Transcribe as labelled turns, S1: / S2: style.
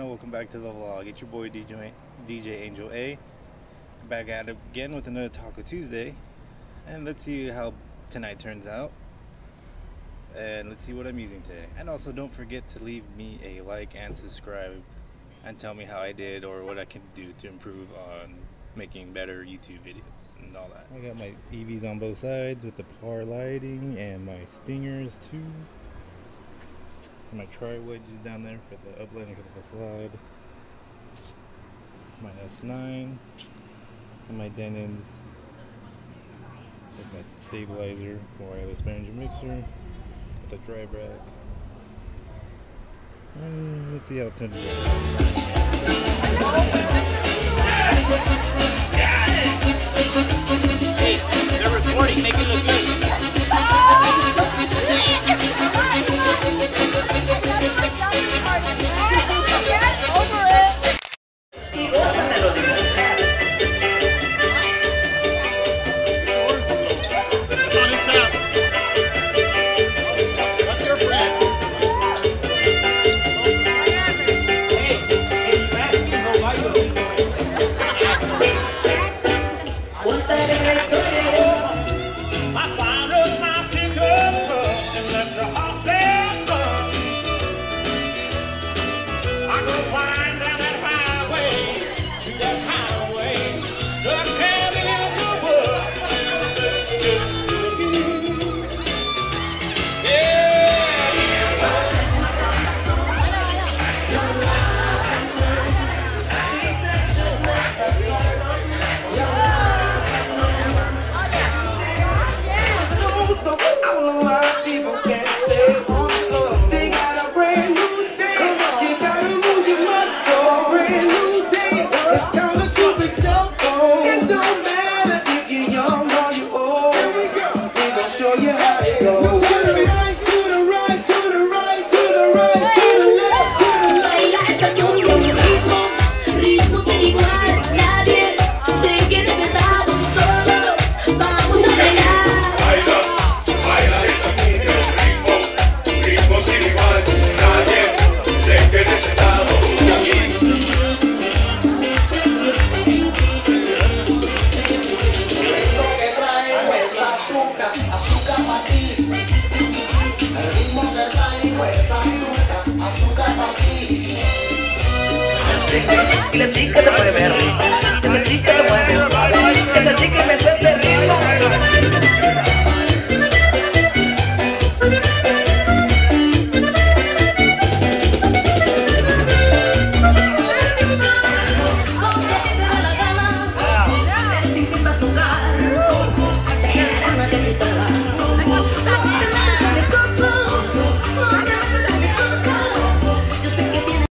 S1: channel. Welcome back to the vlog. It's your boy DJ Angel A. Back at it again with another Taco Tuesday. And let's see how tonight turns out. And let's see what I'm using today. And also don't forget to leave me a like and subscribe and tell me how I did or what I can do to improve on making better YouTube videos and all that. I got my EVs on both sides with the PAR lighting and my stingers too. And my tri-wedges down there for the uplighting for the slide. My S9 and my Denons. There's my stabilizer, wireless Behringer mixer, with a drive rack. And let's see how it turns out.
S2: Hey, they're recording, make it look good.
S3: Y la chica se mueve rico, esa chica se mueve suave, esa chica me hace